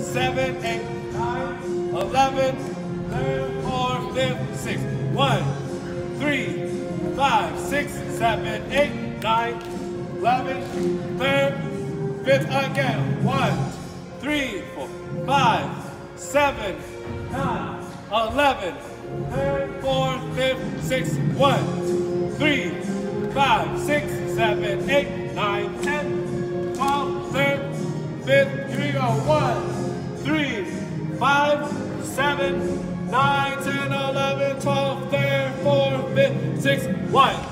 7, 8, 9, 11, 3rd, 4th, 5th, 6th. 1, 3, 5, 6, 7, 8, 9, 11, 3rd, 5th again. 1, 3, 4, 5, 7, 9, 11, 3rd, 4th, 5th, 6th. 1, 3, 5, 6, 7, 8, 9, 10, 12, 3rd, 5th. Here we go. 1, 3, 5, 7, 9, 10, 11, 12, 3rd, 4th, 5th, 6th. 1.